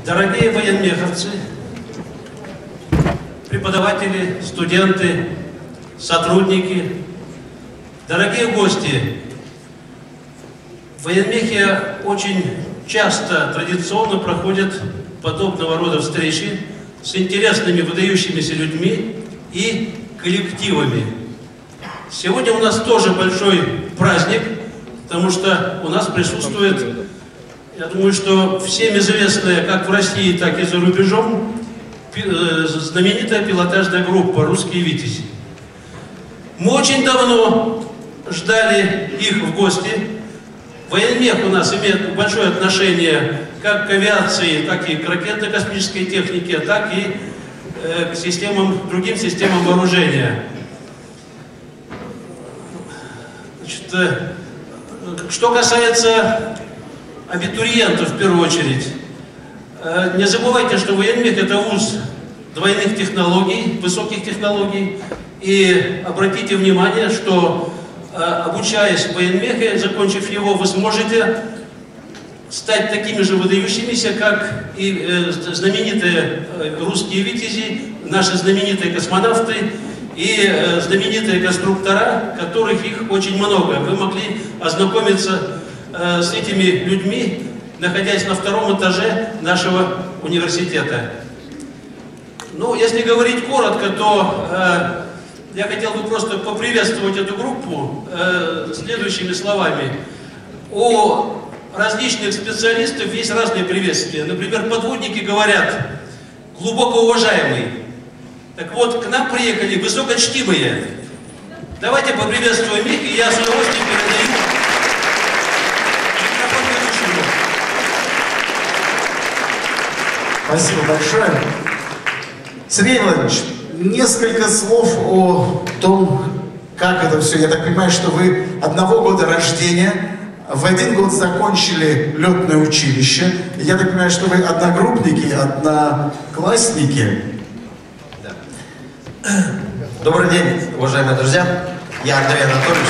Дорогие военмеховцы, преподаватели, студенты, сотрудники, дорогие гости, в военмехе очень часто традиционно проходят подобного рода встречи с интересными, выдающимися людьми и коллективами. Сегодня у нас тоже большой праздник, потому что у нас присутствует, я думаю, что всем известная как в России, так и за рубежом знаменитая пилотажная группа «Русские Витязи». Мы очень давно ждали их в гости. Военмех у нас имеет большое отношение как к авиации, так и к ракетно-космической технике, так и к другим системам вооружения. Значит, что касается абитуриентов, в первую очередь, не забывайте, что военмех – это вуз двойных технологий, высоких технологий. И обратите внимание, что, обучаясь в военмехе, закончив его, вы сможете стать такими же выдающимися, как и знаменитые русские витязи, наши знаменитые космонавты и знаменитые конструктора, которых их очень много. Вы могли ознакомиться с этими людьми, находясь на втором этаже нашего университета. Ну, если говорить коротко, то я хотел бы просто поприветствовать эту группу следующими словами. У различных специалистов есть разные приветствия. Например, подводники говорят «глубоко уважаемый». Так вот, к нам приехали высокочтимые. Давайте поприветствуем их, и я с удовольствием передаю микрофон ведущему. Спасибо большое. Сергей Владимирович, несколько слов о том, как это все. Я так понимаю, что вы 1 года рождения, в 1 год закончили летное училище. Я так понимаю, что вы одногруппники, одноклассники. Да. Добрый день, уважаемые друзья. Я Андрей Анатольевич.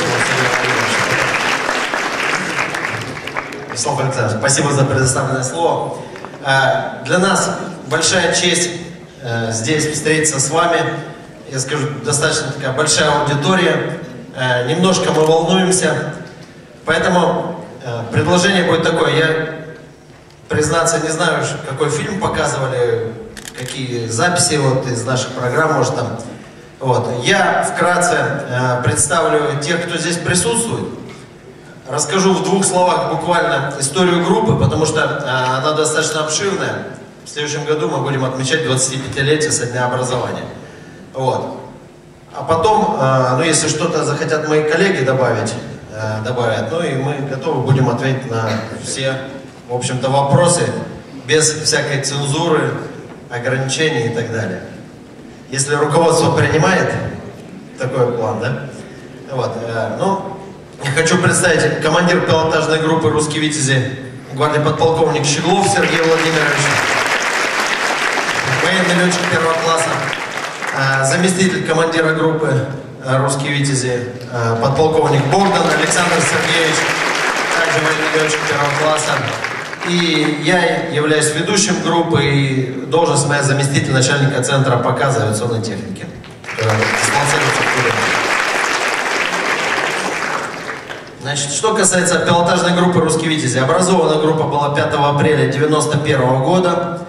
Вячеслав Александрович, спасибо за предоставленное слово. Для нас большая честь здесь встретиться с вами. Я скажу, достаточно такая большая аудитория. Немножко мы волнуемся. Поэтому предложение будет такое. Я, признаться, не знаю, какой фильм показывали, какие записи вот из наших программ, может там. Вот. Я вкратце представлю тех, кто здесь присутствует. Расскажу в 2 словах буквально историю группы, потому что она достаточно обширная. В следующем году мы будем отмечать 25-летие со дня образования. Вот. А потом, ну если что-то захотят мои коллеги добавить, добавят, ну и мы готовы будем ответить на все, в общем-то, вопросы без всякой цензуры, ограничений и так далее. Если руководство принимает такой план, да? Вот. Ну, я хочу представить командир пилотажной группы «Русские Витязи», гвардии подполковник Щеглов Сергей Владимирович, военный летчик 1-го класса, заместитель командира группы «Русские Витязи», подполковник Богдан Александр Сергеевич, также военный летчик 1-го класса. И я являюсь ведущим группы, и должность моя заместитель начальника центра показа авиационной техники, которая спонсируется в Туре. Значит, что касается пилотажной группы «Русские Витязи», образована группа была 5 апреля 1991 года.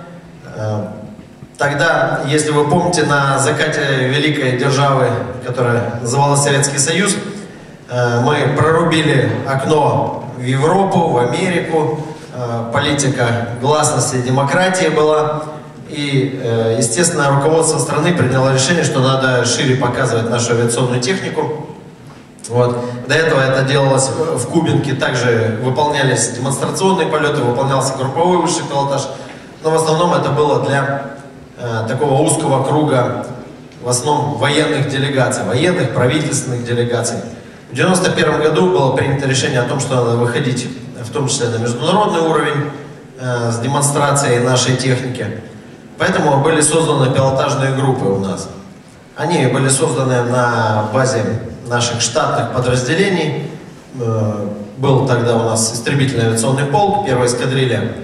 Тогда, если вы помните, на закате великой державы, которая называлась Советский Союз, мы прорубили окно в Европу, в Америку. Политика гласности и демократии была. И, естественно, руководство страны приняло решение, что надо шире показывать нашу авиационную технику. Вот. До этого это делалось в Кубинке, также выполнялись демонстрационные полеты, выполнялся групповой высший пилотаж. Но в основном это было для такого узкого круга, в основном военных делегаций, военных правительственных делегаций. В 1991 году было принято решение о том, что надо выходить, в том числе на международный уровень, с демонстрацией нашей техники. Поэтому были созданы пилотажные группы у нас. Они были созданы на базе наших штатных подразделений. Был тогда у нас истребительный авиационный полк, 1-я эскадрилья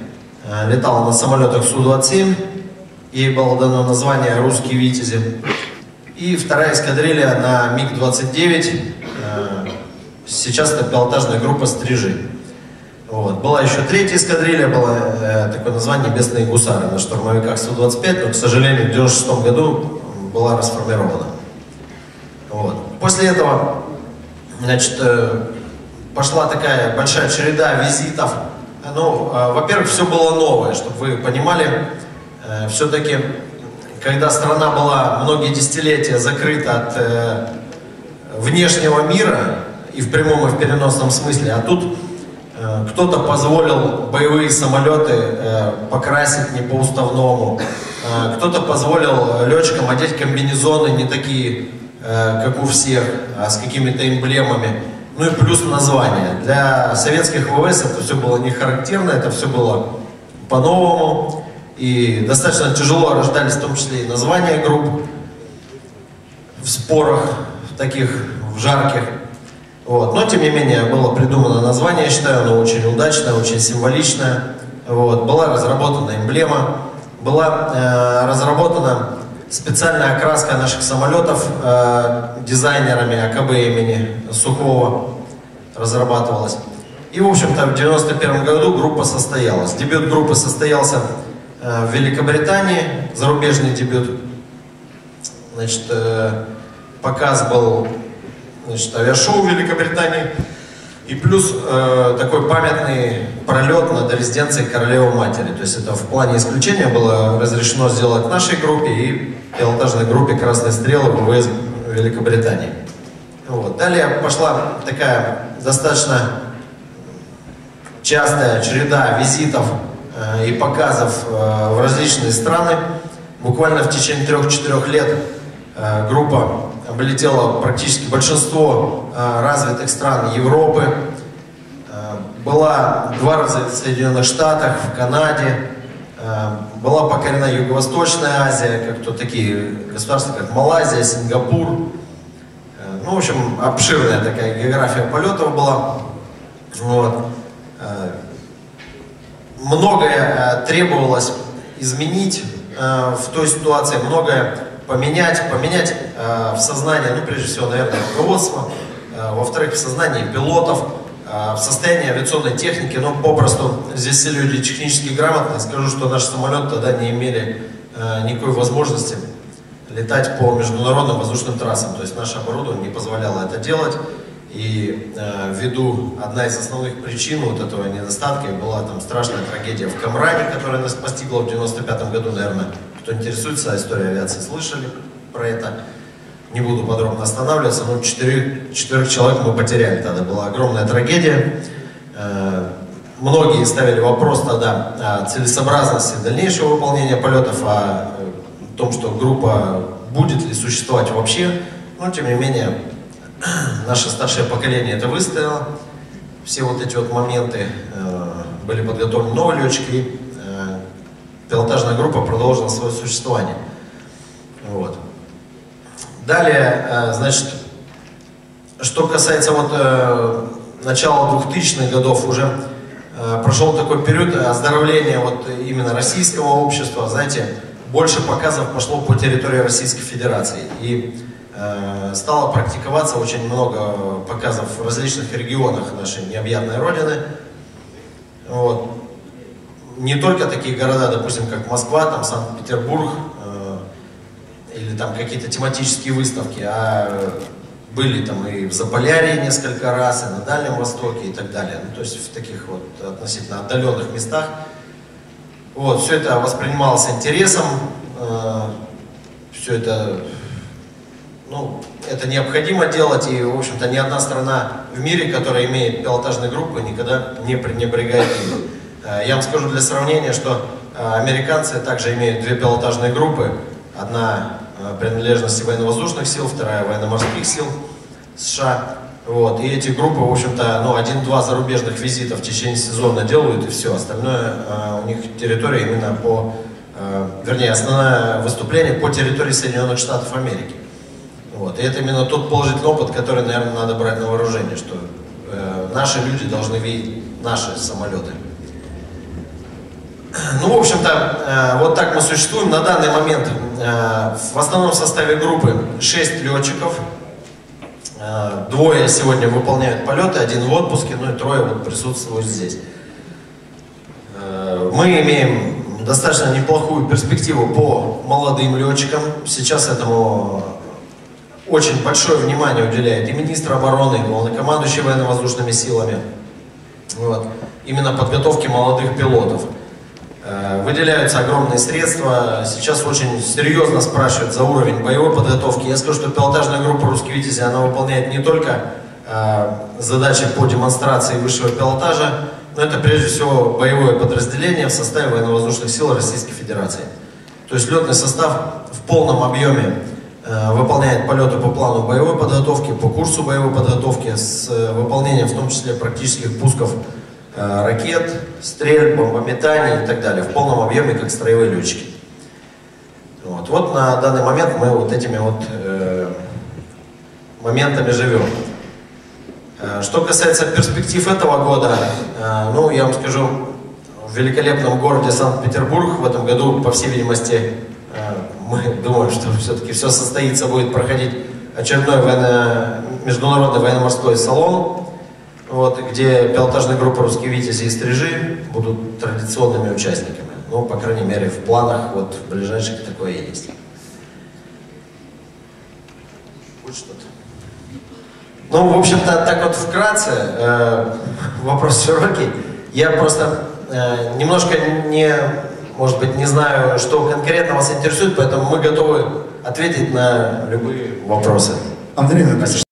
летала на самолетах Су-27. Ей было дано название «Русские витязи». И вторая эскадрилья на МиГ-29. Сейчас это пилотажная группа «Стрижи». Вот. Была еще третья эскадрилья, было такое название «Небесные гусары» на штурмовиках Су-25, но, к сожалению, в 1996 году была расформирована. Вот. После этого, значит, пошла такая большая череда визитов. Ну, во-первых, все было новое, чтобы вы понимали. Все-таки, когда страна была многие десятилетия закрыта от внешнего мира, и в прямом, и в переносном смысле, а тут кто-то позволил боевые самолеты покрасить не по-уставному, кто-то позволил летчикам одеть комбинезоны не такие, как у всех, а с какими-то эмблемами. Ну и плюс название. Для советских ВВС это все было не характерно, это все было по-новому. И достаточно тяжело рождались в том числе и названия групп в спорах, таких в жарких. Вот. Но тем не менее было придумано название, я считаю, оно очень удачное, очень символичное. Вот. Была разработана эмблема, была разработана специальная окраска наших самолетов дизайнерами АКБ имени Сухого разрабатывалась. И, в общем-то, в 1991 году группа состоялась. Дебют группы состоялся в Великобритании, зарубежный дебют. Значит, показ был, значит, авиашоу в Великобритании. И плюс такой памятный пролет над резиденцией Королевы-Матери. То есть это в плане исключения было разрешено сделать нашей группе и пилотажной группе «Красной Стрелы» ВВС Великобритании. Вот. Далее пошла такая достаточно частая череда визитов и показов в различные страны. Буквально в течение 3-4 лет группа облетела практически большинство развитых стран Европы. Была 2 раза в Соединенных Штатах, в Канаде. Была покорена Юго-Восточная Азия, как то такие государства, как Малайзия, Сингапур. Ну, в общем, обширная такая география полетов была. Вот. Многое требовалось изменить в той ситуации, многое поменять в сознании, ну, прежде всего, наверное, руководства, во-вторых, в сознании пилотов, в состоянии авиационной техники, но попросту здесь все люди технически грамотные. Скажу, что наши самолеты тогда не имели никакой возможности летать по международным воздушным трассам, то есть наше оборудование не позволяло это делать. И ввиду одна из основных причин вот этого недостатка была там страшная трагедия в Камране, которая нас постигла в 1995 году, наверное, кто интересуется историей авиации, слышали про это. Не буду подробно останавливаться, но 4 человек мы потеряли тогда, была огромная трагедия. Многие ставили вопрос тогда о целесообразности дальнейшего выполнения полетов, о том, что группа будет ли существовать вообще, но тем не менее наше старшее поколение это выстояло. Все вот эти вот моменты были подготовлены новые летчики, и пилотажная группа продолжила свое существование. Вот. Далее, значит, что касается вот начала 2000-х годов, уже прошел такой период оздоровления вот именно российского общества, знаете, больше показов пошло по территории Российской Федерации. И стало практиковаться очень много показов в различных регионах нашей необъятной Родины. Вот. Не только такие города, допустим, как Москва, там Санкт-Петербург, или там какие-то тематические выставки, а были там и в Заполярье несколько раз, и на Дальнем Востоке и так далее. Ну, то есть в таких вот относительно отдаленных местах. Вот, все это воспринималось интересом, все это, ну, это необходимо делать, и, в общем-то, ни одна страна в мире, которая имеет пилотажные группы, никогда не пренебрегает ими. Я вам скажу для сравнения, что американцы также имеют 2 пилотажные группы. Одна принадлежности военно-воздушных сил, вторая военно-морских сил США. Вот. И эти группы, в общем-то, ну, 1-2 зарубежных визита в течение сезона делают, и все. Остальное у них территория именно по, вернее, основное выступление по территории Соединенных Штатов Америки. Вот. И это именно тот положительный опыт, который, наверное, надо брать на вооружение, что наши люди должны видеть наши самолеты. Ну, в общем-то, вот так мы существуем. На данный момент в основном составе группы 6 летчиков. 2 сегодня выполняют полеты, 1 в отпуске, ну и 3 вот присутствуют здесь. Мы имеем достаточно неплохую перспективу по молодым летчикам. Сейчас этому очень большое внимание уделяет и министр обороны, и главнокомандующий военно-воздушными силами. Вот. Именно подготовки молодых пилотов. Выделяются огромные средства. Сейчас очень серьезно спрашивают за уровень боевой подготовки. Я скажу, что пилотажная группа «Русский Витязь», она выполняет не только задачи по демонстрации высшего пилотажа, но это прежде всего боевое подразделение в составе военно-воздушных сил Российской Федерации. То есть летный состав в полном объеме выполняет полеты по плану боевой подготовки, по курсу боевой подготовки с выполнением в том числе практических пусков ракет, стрельб, бомбометаний и так далее, в полном объеме, как строевые летчики. Вот на данный момент мы вот этими вот моментами живем. Что касается перспектив этого года, ну, я вам скажу, в великолепном городе Санкт-Петербург в этом году, по всей видимости, мы думаем, что все-таки все состоится, будет проходить очередной международный военно-морской салон, вот, где пилотажная группа «Русские Витязи» и «Стрижи» будут традиционными участниками. Ну, по крайней мере, в планах вот в ближайших такое есть. Вот что-то. Ну, в общем-то, так вот вкратце, вопрос широкий. Я просто немножко может быть, не знаю, что конкретно вас интересует, поэтому мы готовы ответить на любые вопросы. Андрей Анатольевич,